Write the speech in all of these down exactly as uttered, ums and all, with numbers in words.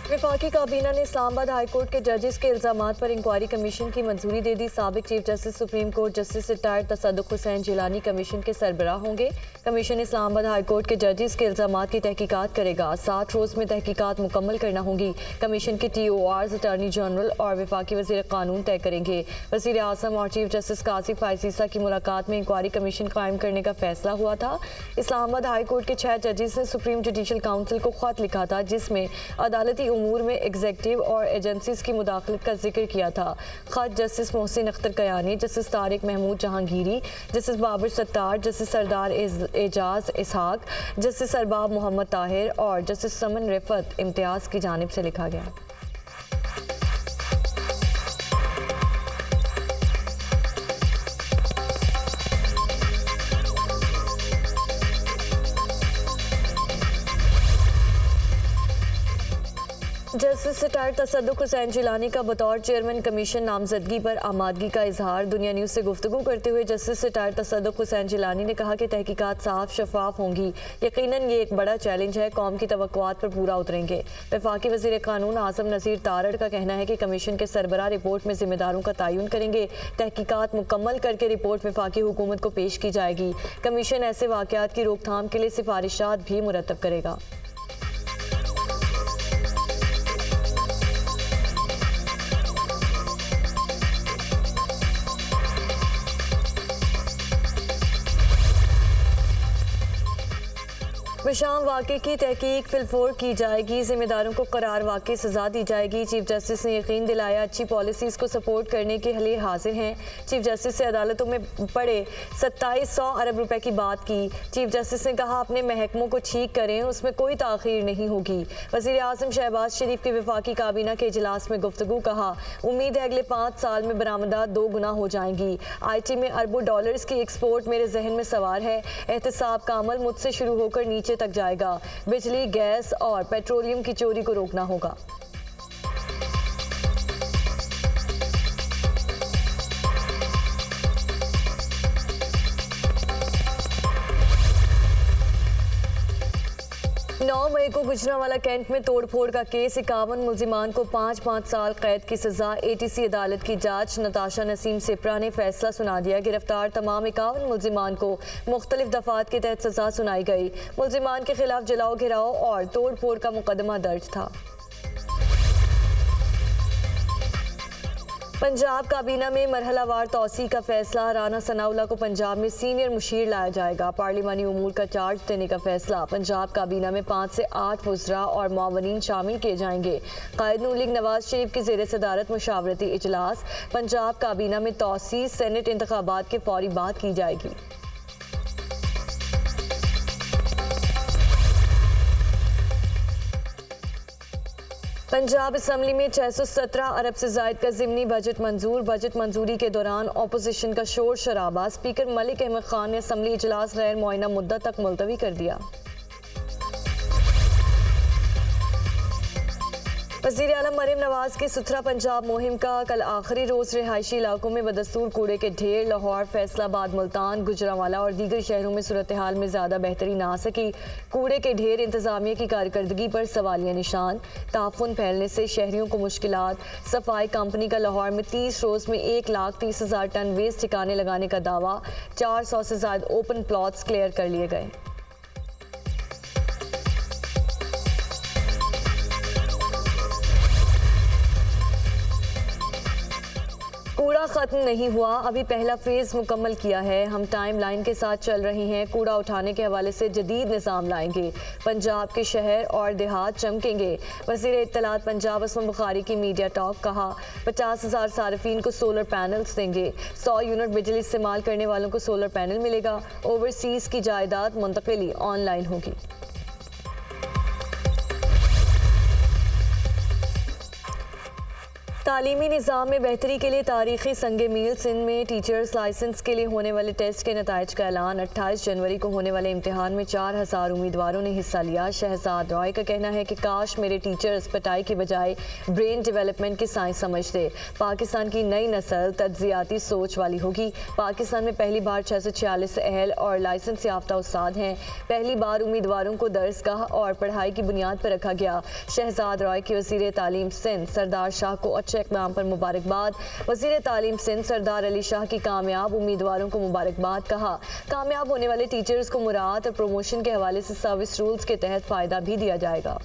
वफाकी काबीना ने इस्लामाबाद हाई कोर्ट के जजेस के इल्जामात पर इंक्वायरी कमीशन की मंजूरी दे दी। साबिक chief justice Supreme Court justice retired Tassaduq Hussain Jillani commission के सरबराह होंगे। कमीशन इस्लामाबाद हाई कोर्ट के जजेस के इल्जामात की तहकीकात करेगा। सात रोज़ में तहकीकात मुकम्मल करना होगी। कमीशन के T O Rs attorney general और वफाकी वज़ीर कानून तय करेंगे। वज़ीर आज़म और चीफ जस्टिस कासिफ फायसीसा की मुलाकात में इंक्वायरी कमीशन कायम करने का फैसला हुआ था। इस्लामाबाद हाई कोर्ट के छः जजेस ने सुप्रीम जुडिशल काउंसिल को खत लिखा था, जिसमें अदालती उमूर में एग्जेक्टिव और एजेंसीज की मुदाखलत का जिक्र किया था। खत justice Mohsin Akhtar Kayani, justice Tariq Mahmood Jahangiri, justice Babar Sattar, justice Sardar Ejaz Ishaq, justice Arbab Mohammad Tahir और जस्टिस समन रिफत इम्तियाज़ की जानिब से लिखा गया। जस्टिस रिटायर्ड तसद्दुक हुसैन जिलानी का बतौर चेयरमैन कमीशन नामजदगी पर आमादगी का इजहार। दुनिया न्यूज़ से गुफ्तगू करते हुए जस्टिस रिटायर्ड तसद्दुक हुसैन जिलानी ने कहा कि तहकीकात साफ शफाफ होंगी। यकीनन ये एक बड़ा चैलेंज है, कौम की तवक्कुआत पर पूरा उतरेंगे। वफाकी वज़ीर कानून आज़म नज़ीर तारड़ का कहना है कि कमीशन के सरबराह रिपोर्ट में जिम्मेदारों का तयन करेंगे। तहकीकात मुकम्मल करके रिपोर्ट वफाकी हुकूमत को पेश की जाएगी। कमीशन ऐसे वाक़यात की रोकथाम के लिए सिफारिशात भी मुरतब करेगा। विशाम वाक़े की तहकीक फिलफोर की जाएगी। जिम्मेदारों को करार वाक़ई सजा दी जाएगी। चीफ जस्टिस ने यकीन दिलाया अच्छी पॉलिसीज़ को सपोर्ट करने के लिए हाजिर हैं। चीफ जस्टिस से अदालतों में पड़े सत्ताईस सौ अरब रुपए की बात की। चीफ जस्टिस ने कहा अपने महकमों को ठीक करें, उसमें कोई ताख़ीर नहीं होगी। वज़ीर आज़म शहबाज शरीफ की वफाकी काबीना के इजलास में गुफ्तगू, कहा उम्मीद है अगले पाँच साल में बरामदात दो गुना हो जाएंगी। आई टी में अरबों डॉलर्स की एक्सपोर्ट मेरे जहन में सवार है। एहतसाब का अमल मुझसे शुरू होकर नीचे तक जाएगा। बिजली, गैस और पेट्रोलियम की चोरी को रोकना होगा। नौ मई को गुजरांवाला कैंट में तोड़फोड़ का केस, इक्यावन मुलजिमान को पाँच पाँच साल कैद की सजा। ए टी सी अदालत की जांच। नताशा नसीम सिप्रा ने फैसला सुना दिया। गिरफ्तार तमाम इक्यावन मुलजिमान को मुख्तलिफ दफात के तहत सजा सुनाई गई। मुलजिमान के खिलाफ जलाओ घिराव और तोड़फोड़ का मुकदमा दर्ज था। पंजाब काबीना में मरहलावार तौसी का फैसला। राना सनाउल्लाह को पंजाब में सीनियर मुशीर लाया जाएगा। पार्लिमानी उमूर का चार्ज देने का फैसला। पंजाब काबीना में पाँच से आठ वज़रा और मुआवनीन शामिल किए जाएंगे। कायद नून लीग नवाज शरीफ की ज़ेर सदारत मुशावरती इजलास। पंजाब काबीना में तौसी सेनेट इंतखाबात के फौरी बाद की जाएगी। पंजाब असम्बली में छह सौ सत्रह अरब से जायद का ज़िमनी बजट मंजूर। बजट मंजूरी के दौरान अपोजिशन का शोर शराबा। स्पीकर मलिक अहमद खान ने असम्बली इजलास गैर मुअय्यना मुद्दत तक मुलतवी कर दिया। वज़ीर आलम मरीम नवाज की सुथरा पंजाब मुहिम का कल आखिरी रोज़। रिहायशी इलाकों में बदस्तूर कूड़े के ढेर। लाहौर, फैसलाबाद, मुल्तान, गुजरांवाला और दीगर शहरों में सूरत हाल में ज़्यादा बेहतरी ना आ सकी। कूड़े के ढेर इंतज़ामिया की कारकर्दगी पर सवालिया निशान। ताफुन फैलने से शहरियों को मुश्किलात। सफाई कंपनी का लाहौर में तीस रोज़ में एक लाख तीस हज़ार टन वेस्ट ठिकाने लगाने का दावा। चार सौ से ज़्यादा ओपन प्लॉट्स क्लियर कर लिए गए। कूड़ा खत्म नहीं हुआ, अभी पहला फेज मुकम्मल किया है। हम टाइम लाइन के साथ चल रहे हैं। कूड़ा उठाने के हवाले से जदीद निज़ाम लाएंगे। पंजाब के शहर और देहात चमकेंगे। वज़ीर इत्तलात पंजाब असम बुखारी की मीडिया टॉक, कहा पचास हज़ार सार्फिन को सोलर पैनल्स देंगे। सौ यूनिट बिजली इस्तेमाल करने वालों को सोलर पैनल मिलेगा। ओवरसीज़ की जायदाद मुंतकिली ऑनलाइन होगी। तालीमी निज़ाम में बेहतरी के लिए तारीखी संगे मील सिंध में टीचर्स लाइसेंस के लिए होने वाले टेस्ट के नताइज का ऐलान। अट्ठाईस जनवरी को होने वाले इम्तिहान में चार हज़ार उम्मीदवारों ने हिस्सा लिया। शहजाद रॉय का कहना है कि काश मेरे टीचर्स पिटाई की बजाय ब्रेन डेवलपमेंट की साइंस समझते। पाकिस्तान की नई नस्ल तज्जियाती सोच वाली होगी। पाकिस्तान में पहली बार छः सौ छियालीस अहल और लाइसेंस याफ्ता उस्ताद हैं। पहली बार उम्मीदवारों को दरसगाह और पढ़ाई की बुनियाद पर रखा गया। शहजाद रॉय की वज़ीर तालीम सिंध सरदार शाह को अच्छे इक़दाम पर मुबारकबाद। वज़ीर तालीम सिंध सरदार अली शाह की कामयाब उम्मीदवारों को मुबारकबाद। कहा कामयाब होने वाले टीचर्स को मुराद और प्रमोशन के हवाले से सर्विस रूल्स के तहत फ़ायदा भी दिया जाएगा।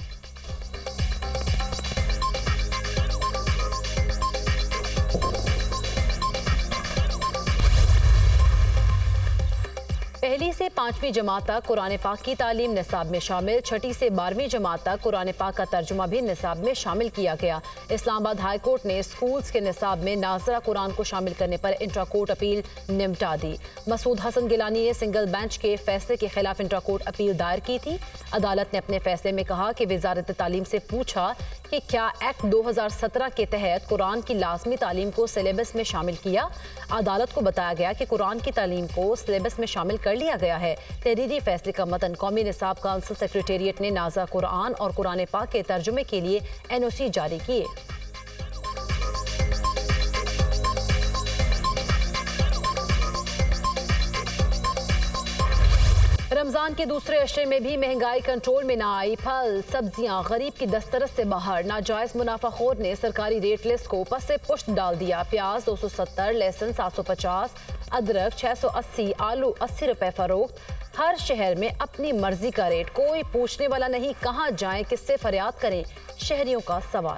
पहली से पाँचवीं जमात तक कुरान पाक की तालीम निसाब में शामिल। छठी से बारहवीं जमात तक कुरान पाक का तर्जुमा भी निसाब में शामिल किया गया। इस्लामाबाद हाई कोर्ट ने स्कूल्स के निसाब में नाज़रा कुरान को शामिल करने पर इंट्रा कोर्ट अपील निपटा दी। मसूद हसन गिलानी ने सिंगल बेंच के फैसले के खिलाफ इंट्रा कोर्ट अपील दायर की थी। अदालत ने अपने फैसले में कहा कि वजारत तालीम से पूछा कि क्या एक्ट दो हज़ार सत्रह के तहत कुरान की लाजमी तालीम को सिलेबस में शामिल किया। अदालत को बताया गया कि कुरान की तालीम को सिलेबस में शामिल कर लिया गया है। तहरीरी फैसले का मतन कौमी निसाब काउंसिल सेक्रेटेरिएट ने नाज़रा कुरान और कुरान पाक के तर्जुमे के लिए एन ओ सी जारी किए। रमजान के दूसरे अशरे में भी महंगाई कंट्रोल में ना आई। फल सब्जियां गरीब की दस्तरस से बाहर। नाजायज मुनाफाखोर ने सरकारी रेट लिस्ट को पस से पुश्त डाल दिया। प्याज दो सौ सत्तर, लहसुन सात सौ पचास, अदरक छह सौ अस्सी, आलू अस्सी रुपए फरोख्त। हर शहर में अपनी मर्जी का रेट, कोई पूछने वाला नहीं। कहां जाएं, किससे फरियाद करें, शहरियों का सवाल।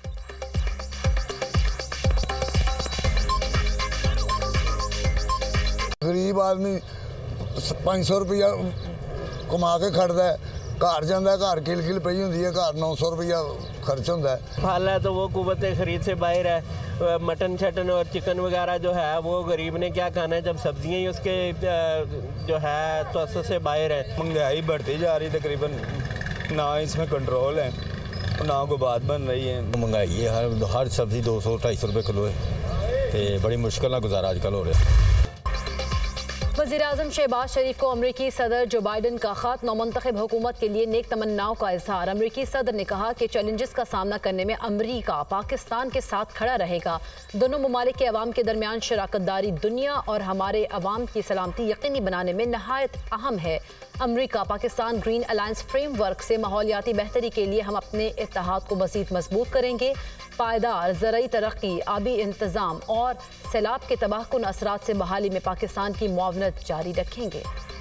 गरीब आदमी पाँच सौ रुपया कमा के खड़ता है, घर जाता है, घर किल किल पई होंदी है, घर नौ सौ रुपया खर्च होता है। फल है तो वो कुव्वत खरीद से बाहर है। मटन शटन और चिकन वगैरह जो है वो गरीब ने क्या खाना है जब सब्जियां ही उसके जो है तो से बाहर है। महंगाई बढ़ती जा रही तकरीबन, ना इसमें कंट्रोल है ना कोई बात बन रही है। महंगाई है, हर हर सब्जी दो सौ ढाई सौ रुपये किलो है तो बड़ी मुश्किल ना गुजारा आजकल हो रहा है। वज़ीर-ए-आज़म शहबाज शरीफ को अमरीकी सदर जो बाइडन का खत। नौमुंतखब हुकूमत के लिए नेक तमन्नाओं का इजहार। अमरीकी सदर ने कहा कि चैलेंजेस का सामना करने में अमरीका पाकिस्तान के साथ खड़ा रहेगा। दोनों ममालिक के अवाम के दरमियान शराकतदारी दुनिया और हमारे अवाम की सलामती यकीनी बनाने में नहायत अहम है। अमरीका पाकिस्तान ग्रीन अलायंस फ्रेमवर्क से माहौलियाती बेहतरी के लिए हम अपने इत्तेहाद को मज़ीद मजबूत करेंगे। पायदार ज़राई तरक्की, आबी इंतज़ाम और सैलाब के तबाहकुन असरात से बहाली में पाकिस्तान की मुआवनत जारी रखेंगे।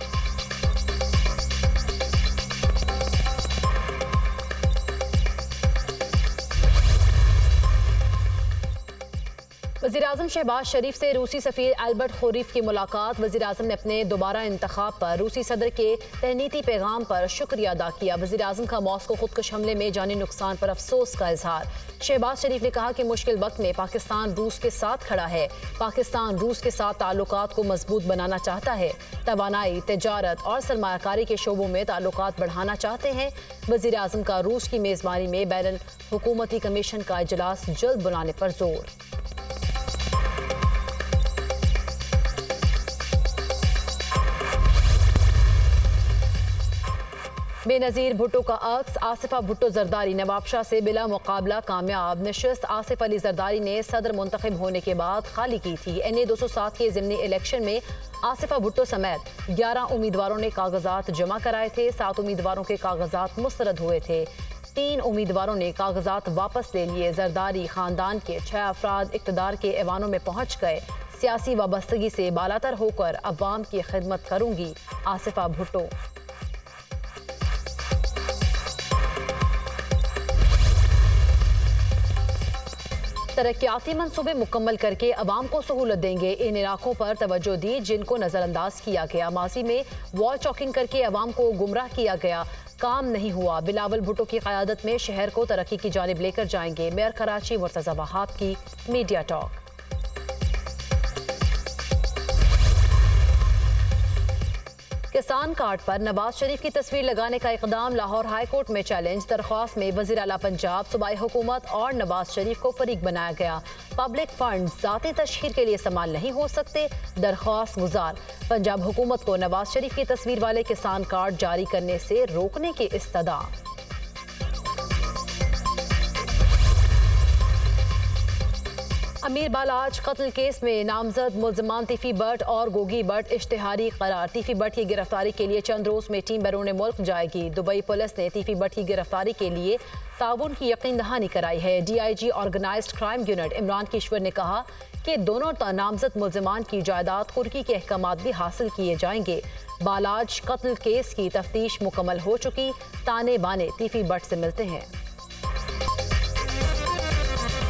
वज़ीर-ए-आज़म शहबाज शरीफ से रूसी सफ़ीर एल्बर्ट खोरीफ की मुलाकात। वज़ीर-ए-आज़म ने अपने दोबारा इंतखाब पर रूसी सदर के तहनीती पैगाम पर शुक्रिया अदा किया। वज़ीर-ए-आज़म का मॉस्को खुदकुश हमले में जानी नुकसान पर अफसोस का इजहार। शहबाज शरीफ ने कहा कि मुश्किल वक्त में पाकिस्तान रूस के साथ खड़ा है। पाकिस्तान रूस के साथ ताल्लुकात को मजबूत बनाना चाहता है। तवानाई, तिजारत और सरमायाकारी के शोबों में ताल्लुकात बढ़ाना चाहते हैं। वज़ीर-ए-आज़म का रूस की मेज़बानी में बैनुल हुकूमती कमीशन का इजलास जल्द बुलाने पर जोर। बेनज़ीर भुट्टो का अक्स। आसिफा भुट्टो जरदारी नवाब शाह से बिला मुकाबला कामयाब। नशस्त आसिफ अली जरदारी ने सदर मुंतखब होने के बाद खाली की थी। एन ए दो सौ सात के ज़िमनी इलेक्शन में आसिफा भुट्टो समेत ग्यारह उम्मीदवारों ने कागजात जमा कराए थे। सात उम्मीदवारों के कागजात मुस्तरद हुए थे। तीन उम्मीदवारों ने कागजात वापस ले लिए। जरदारी खानदान के छह अफराद इक़्तिदार के ऐवानों में पहुँच गए। सियासी वाबस्तगी से बालातर होकर अवाम की खिदमत करूंगी, आसिफा भुट्टो। तरक्याती मंसूबे मुकम्मल करके अवाम को सहूलत देंगे। इन इलाकों पर तवज्जो दी जिनको नजरअंदाज किया गया। माजी में वॉल चॉकिंग करके अवाम को गुमराह किया गया, काम नहीं हुआ। बिलावल भुट्टो की क़यादत में शहर को तरक्की की जानिब लेकर जाएंगे। मेयर कराची मुर्तज़ा वहाब की मीडिया टॉक। किसान कार्ड पर नवाज शरीफ की तस्वीर लगाने का इकदाम लाहौर हाई कोर्ट में चैलेंज। दरख्वास्त में वज़ीर आला पंजाब, सूबाई हुकूमत और नवाज शरीफ को फरीक बनाया गया। पब्लिक फंड ज़ाती तशहीर के लिए इस्तेमाल नहीं हो सकते, दरख्वास्त गुजार। पंजाब हुकूमत को नवाज शरीफ की तस्वीर वाले किसान कार्ड जारी करने से रोकने की इस्तदा। अमीर बालाज कत्ल केस में नामजद मुल्जमान तीफी भट्ट और गोगी भट्ट इश्तिहारी करार। तीफी भट्ट की गिरफ्तारी के लिए चंद रोज में टीम बैरून मुल्क जाएगी। दुबई पुलिस ने तीफी भट्ट की गिरफ्तारी के लिए ताउन की यकीन दहानी कराई है। D I G organized crime unit Imran Kishwar ने कहा कि दोनों नामजद मुल्जमान की जायदाद कुर्की के अहकामात भी हासिल किए जाएंगे। बालाज कत्ल केस की तफ्तीश मुकम्मल हो चुकी, ताने बाने तीफी भट्ट से मिलते हैं।